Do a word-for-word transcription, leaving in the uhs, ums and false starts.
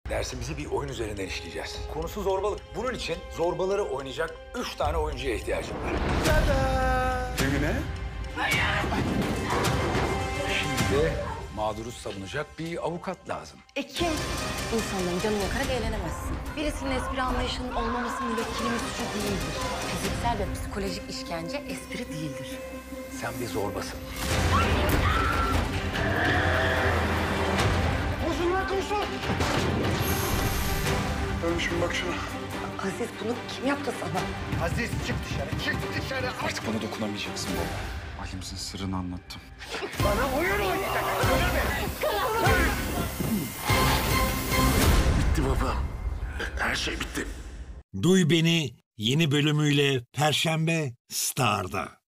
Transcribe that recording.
Dersimizi bir oyun üzerinden işleyeceğiz. Konusu zorbalık. Bunun için zorbaları oynayacak üç tane oyuncuya ihtiyacım var. Emine? Şimdi de mağduru savunacak bir avukat lazım. Ekim. İnsanların canını yakarak eğlenemezsin. Birisinin espri anlayışının olmaması müvekkilimin suçu değildir. Fiziksel ve psikolojik işkence espri değildir. Sen bir zorbasın. Koşun lan koşun! Ölmüşüm bak şuna. Aziz bunu kim yaptı sana? Aziz çık dışarı, çık dışarı. Artık bana dokunamayacaksın baba. Halimsin sırrını anlattım. Bana oyun oynayacak. Bitti baba. Her şey bitti. Duy Beni yeni bölümüyle Perşembe Star'da.